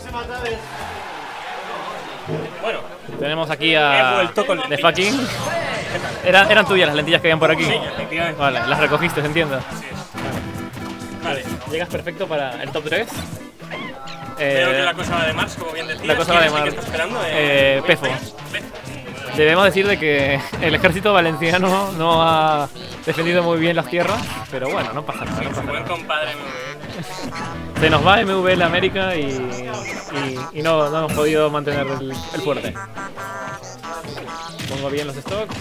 Bueno, tenemos aquí a vuelto con The Fucking. Eran tuyas las lentillas que habían por aquí. sí, efectivamente. Vale, las recogiste, entiendo. Así es. Vale. Llegas perfecto para el top 3. Veo que la cosa va de Mars, como bien decías. La cosa va de ¿Quién es el Mars. que está esperando? Pefo. Debemos decir de que el ejército valenciano no ha defendido muy bien las tierras, pero bueno, no pasa nada. No pasa Buen nada. compadre MV. Se nos va MV la América y no hemos podido mantener el fuerte. Pongo bien los stocks.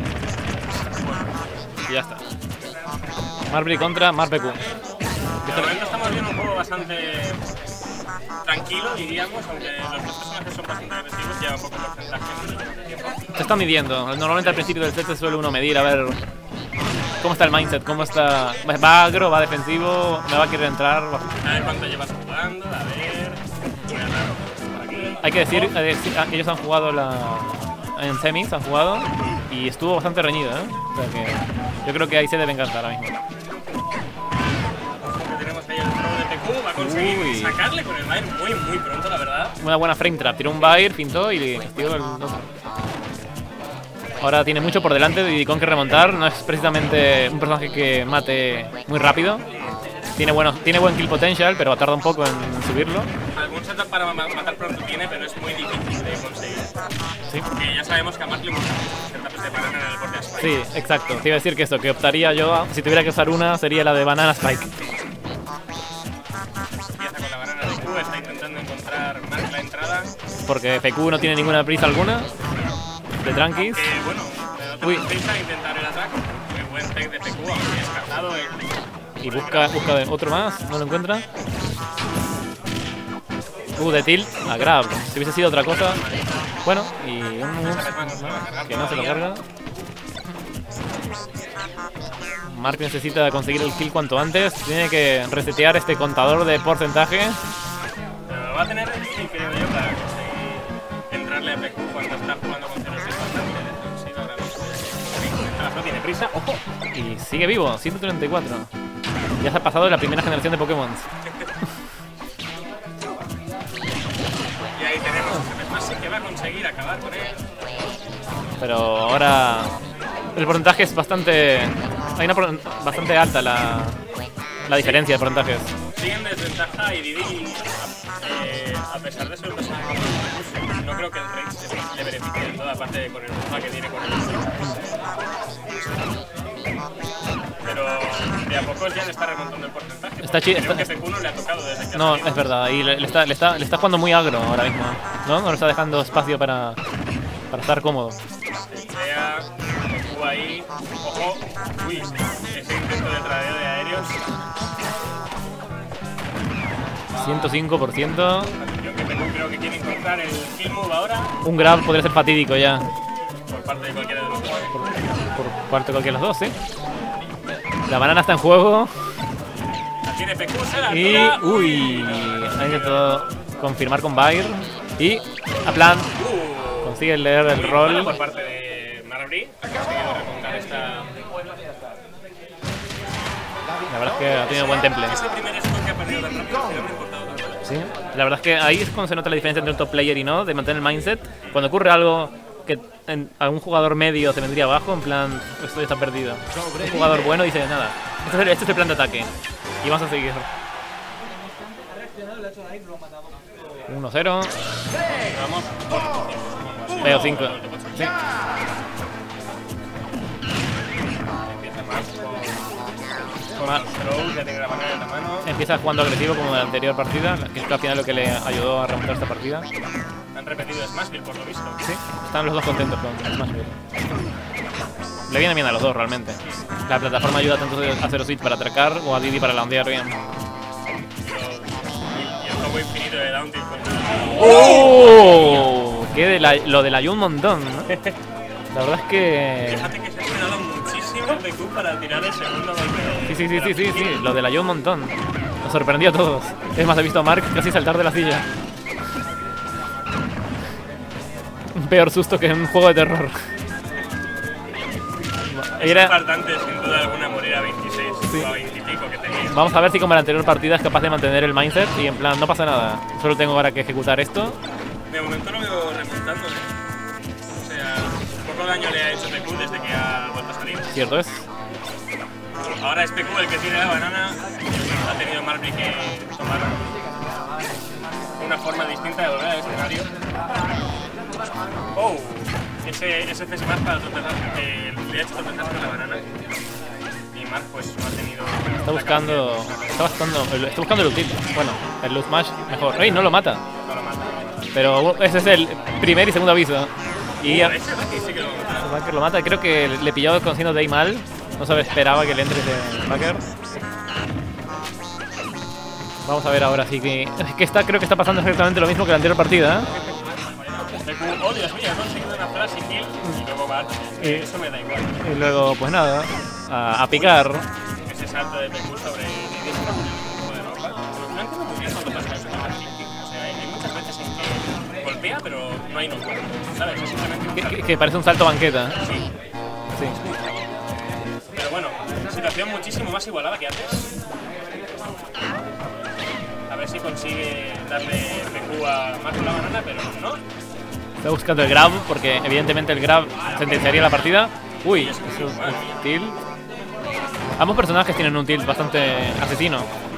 Y ya está. Marbury contra Marpecu. De momento estamos viendo un juego bastante tranquilo, diríamos, aunque los dos personajes son bastante agresivos, llevan poco porcentaje de tiempo. Se está midiendo. Normalmente al principio del set se suele uno medir a ver cómo está el mindset, cómo está. Va agro, va defensivo, me va a querer entrar. A ver cuánto llevas jugando, a ver. Muy raro, por aquí. Hay que decir, ellos han jugado en semis, han jugado y estuvo bastante reñido, ¿eh? O sea que yo creo que ahí se debe encantar ahora mismo. Tenemos ahí el throw de PQ, va a conseguir Uy. sacarle con el Bayer muy pronto, la verdad. Una buena frame trap, tiró un Bair, pintó y castigó el otro. Ahora tiene mucho por delante y con que remontar. No es precisamente un personaje que mate muy rápido. Tiene buen kill potential, pero tarda un poco en subirlo. Algún setup para matar pronto tiene, pero es muy difícil de conseguir. Sí. Porque ya sabemos que a Mark le gustan mucho los setups de banana en el borde de Spike. Sí, exacto. Te iba a decir que eso, que optaría yo, si tuviera que usar una, sería la de Banana Spike. Empieza con la banana de Q, está intentando encontrar Mark la entrada. Porque PQ no tiene ninguna prisa alguna. De tranquis. Bueno, Uy. intenta intentar el ataque. Muy buen tech de PQ, aunque descartado. Y busca otro más, no lo encuentra. De tilt a grab. Si hubiese sido otra cosa. Bueno, y que no se lo carga. Mark necesita conseguir el kill cuanto antes. Tiene que resetear este contador de porcentaje. Pero va a tener difícil, creo yo, para conseguir entrarle a PQ cuando está jugando con 0-6 bastante defensiva. Ahora no tiene prisa. ¡Ojo! Y sigue vivo, 134. Ya se ha pasado la primera generación de Pokémon. Y ahí tenemos a Messi que va a conseguir acabar con él. Pero ahora el porcentaje es bastante. Hay bastante alta la diferencia de porcentajes. Sigue en desventaja y Didi, a pesar de ser un personaje como el no creo que el Rage le beneficie de toda parte con el bufa que tiene con el otro. Pero de a poco ya le está remontando el porcentaje. Creo que PQ no le ha tocado desde que No, es verdad, y le está jugando muy agro ahora mismo, ¿no? No le está dejando espacio para estar cómodo. Vea, PQ ahí, ojo, uy, ese intento de tradeo de aéreos. 105%. Atención que PQ creo que quiere encontrar el kill move ahora Un grab podría ser fatídico ya. por parte de cualquiera de los dos. Por parte de cualquiera de los dos, ¿eh? La banana está en juego. La tiene PQ, se la Y. tira. Uy. Ha intentado confirmar con Bair. Y. A plan. Consigue leer el rol. Por parte de Marbury. Ha conseguido remontar esta. La verdad es que ha tenido buen temple. Es el primer score que ha perdido tan rápido, pero no ha importado tanto. Sí. La verdad es que ahí es cuando se nota la diferencia entre un top player y no, de mantener el mindset. Cuando ocurre algo que a un jugador medio se vendría abajo, en plan, esto ya está perdido. Un jugador bueno dice, nada, este es el plan de ataque. Y vamos a seguir. 1-0. Vamos. Veo 5. Sí. Empieza más con los throws, ya tiene la banana en la mano. Empieza jugando agresivo como en la anterior partida, que es al final lo que le ayudó a remontar esta partida. Han repetido Smashville por lo visto. Sí, están los dos contentos con Smashville. Le viene bien a los dos realmente. La plataforma ayuda tanto a Zero Switch para atracar o a Didi para laundear bien. Y el combo infinito de Downtilt con ¡Oh! Lo de la un montón, ¿no? La verdad es que. Fíjate que se ha esperado muchísimo PQ para tirar el segundo golpe. Sí, lo de la un montón. Nos sorprendió a todos. Es más, he visto a Mark casi saltar de la silla. Un peor susto que en un juego de terror. Es faltante, sin duda alguna, morir a 26 o a 20 y pico que tenía. Vamos a ver si como en la anterior partida es capaz de mantener el mindset y en plan, no pasa nada. Solo tengo ahora que ejecutar esto. De momento lo veo remontando. O sea, poco daño le ha hecho PQ desde que ha vuelto a salir. Cierto es. Ahora es PQ el que tiene la banana. Ha tenido Marby que tomar una forma distinta de volver al escenario. Oh, ese CC más para tropezar, le ha hecho tropezar con la banana. Y Mark pues no ha tenido... Está buscando el ulti. Bueno, el loot smash mejor. ¡Ey, no lo mata! No lo mata. Pero ese es el primer y segundo aviso. Y ese Bucky sí que lo mata. Backer lo mata. Creo que le pilló conociendo Day mal. No se esperaba que le entre ese Backer. Vamos a ver ahora sí que... creo que está pasando exactamente lo mismo que la anterior partida. Oh, Dios mío, he conseguido una flash y kill. Y luego va. Eso me da igual. Y luego, pues nada, a picar. Ese salto de PQ sobre Didi no entiendo muy bien cuando pasa eso con la kick. O sea, hay muchas veces en que golpea, pero no hay knockback. ¿Sabes? Es simplemente un salto. Que parece un salto banqueta. Sí. Sí. Pero bueno, situación muchísimo más igualada que antes. A ver si consigue darle PQ a Mark con la banana, pero no. Está buscando el grab, porque evidentemente el grab sentenciaría la partida. Uy, eso es un tilt. Ambos personajes tienen un tilt bastante asesino.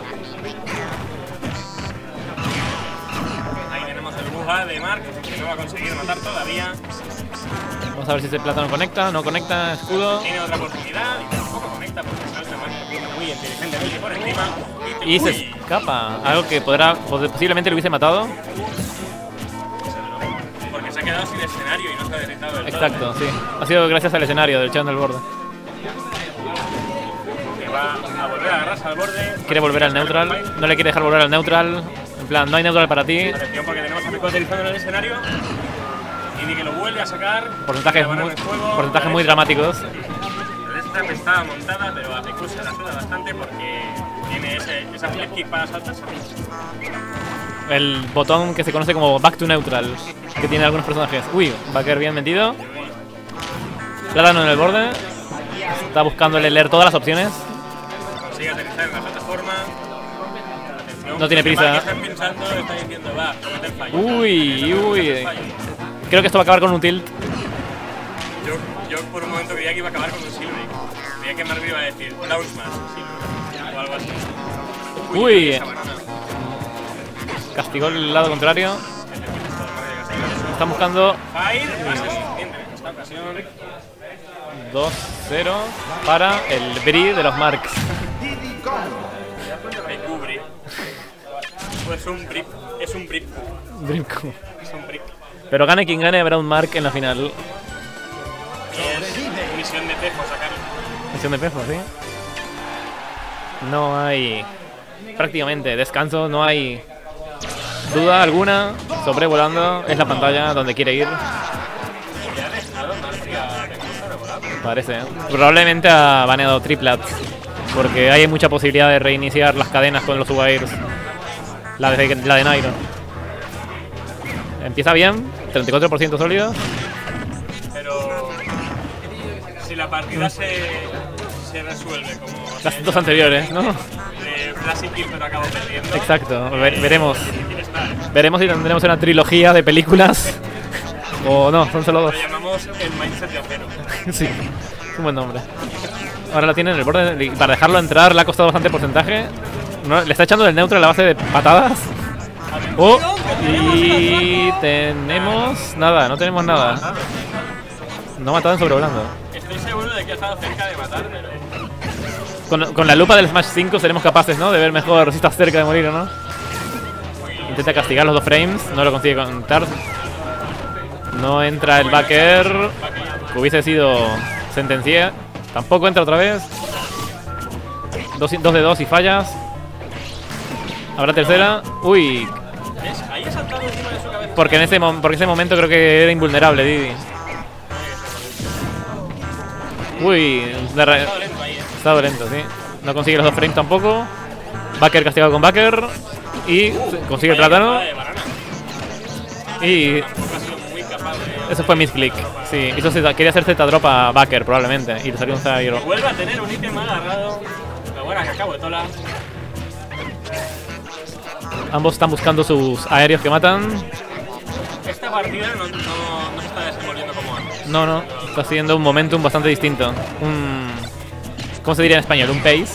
Ahí tenemos el buja de Mark, que no va a conseguir matar todavía. Vamos a ver si ese plátano conecta, no conecta, escudo. Tiene otra oportunidad y tampoco conecta porque salta Mark muy inteligentemente por encima. Y se escapa, algo que posiblemente lo hubiese matado. Porque se ha quedado sin escenario y no se ha deslizado del todo. Exacto, sí. Ha sido gracias al escenario del Channel borde. Que va a volver a agarrarse al borde. Quiere volver al neutral, no le quiere dejar volver al neutral. En plan, no hay neutral para ti. Atención porque tenemos a Pico utilizando en el escenario. Y que lo vuelve a sacar. Porcentajes muy dramáticos. Esta estaba montada, pero a Pico se la suda bastante porque tiene esa flip kick para saltarse. El botón que se conoce como Back to Neutral, que tiene algunos personajes. Uy, Backer bien metido. Plátano en el borde. Está buscándole leer todas las opciones. Consigue aterrizar en la plataforma. Atención, no tiene prisa. Está pensando, está diciendo, va, comete el fallo. Uy. Creo que esto va a acabar con un tilt. Yo por un momento creía que iba a acabar con un Silver. Creía que Marvel iba a decir down smash o algo así. Uy. Castigó el lado contrario. Están buscando. Fire, en esta ocasión. 2-0 para el Bri de los Marks. Es un brick. Es un brick. Es un brick. Pero gane quien gane, habrá un Mark en la final. Es misión de Pefo sacarlo. Misión de Pefo, sí. No hay prácticamente descanso, no hay duda alguna. Sobrevolando es la pantalla donde quiere ir. Parece. Probablemente ha baneado triplats, porque hay mucha posibilidad de reiniciar las cadenas con los Ubairs. La de Nairo. Empieza bien, 34% sólido. Pero si la partida se resuelve como las dos anteriores, ¿no? De Flash y Kill, pero acabo perdiendo. Exacto, veremos. Veremos si tendremos una trilogía de películas. O no, son solo dos. Lo llamamos el mindset de acero. Sí, es un buen nombre. Ahora la tiene en el borde y para dejarlo entrar le ha costado bastante porcentaje. No, le está echando del neutro a la base de patadas. Oh, y tenemos nada, no tenemos nada. No ha matado en sobrevolando. Estoy seguro de que ha estado cerca de matar, pero... Con la lupa del Smash 5 seremos capaces, ¿no? De ver mejor si estás cerca de morir o no. Intenta castigar los 2 frames, no lo consigue contar. No entra el backer. Hubiese sido sentencia. Tampoco entra otra vez. 2 de 2 y fallas. Habrá tercera. Uy. Ahí ha saltado encima de su cabeza. Porque en ese momento creo que era invulnerable, Didi. Uy. Estado lento, sí. No consigue los 2 frames tampoco. Backer castigado con backer. Y consigue el plátano. Y... Ha sido muy capaz de Eso fue misclick. Sí, quería hacer Z-drop a Backer probablemente. Y le salió un Zairo. Vuelve a tener un ítem agarrado. Pero bueno, que acabo de tola. Ambos están buscando sus aéreos que matan. Esta partida no se está desenvolviendo como antes. No. Está siendo un momentum bastante distinto. ¿Cómo se diría en español? Un pace.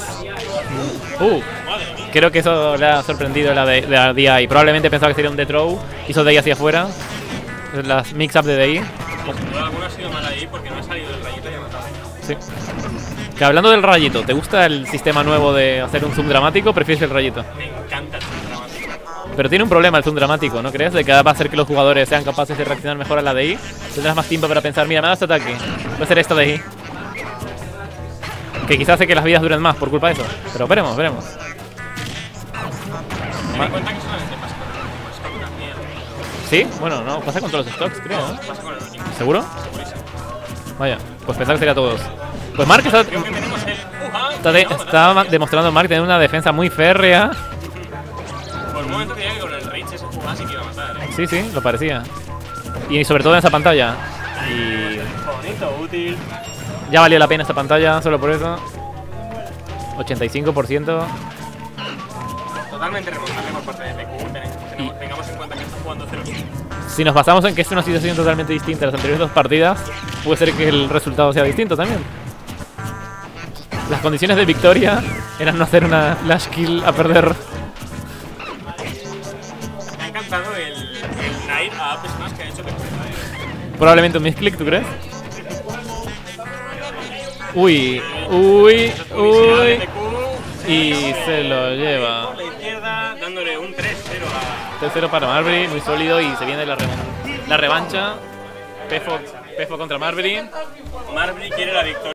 Creo que eso le ha sorprendido a la DI. Probablemente pensaba que sería un death throw. Hizo DI hacia afuera. Las mix-up de DI. Sin duda alguna ha sido mal ahí porque no ha salido el rayito y ha matado. Sí. Que hablando del rayito, ¿te gusta el sistema nuevo de hacer un zoom dramático o prefieres el rayito? Me encanta el zoom dramático. Pero tiene un problema el zoom dramático, ¿no crees? De que va a hacer que los jugadores sean capaces de reaccionar mejor a la DI. Tendrás más tiempo para pensar, mira, me da este ataque. Voy a hacer esta DI. Que quizás hace que las vidas duren más por culpa de eso. Pero veremos. Ten en cuenta que solamente pasa con el stock también. ¿Sí? Bueno, no, pasa con todos los stocks, creo, ¿no? Pasa con el último. ¿Seguro? Segurísimo. Vaya, pues pensaba que sería todos. Pues Mark Creo que tenemos el... está demostrando Mark tener una defensa muy férrea. Por un momento creía que con el Rage ese jugaba sí que iba a matar, Sí, lo parecía. Y sobre todo en esa pantalla. Y Bonito, útil. ya valió la pena esta pantalla, solo por eso. 85%. Totalmente remontable por parte de PQ. Tengamos en cuenta que está jugando 0. Si nos basamos en que es una situación totalmente distinta a las anteriores dos partidas, puede ser que el resultado sea distinto también. Las condiciones de victoria eran no hacer una flash kill a perder. Me ha encantado el Night Up Smash que ha hecho que Probablemente un misclick, ¿tú crees? Uy. Y se lo lleva. Por la izquierda, dándole un 3-0 a... 3-0 para Marbury, muy sólido y se viene la revancha. Pefo contra Marbury. Marbury quiere la victoria.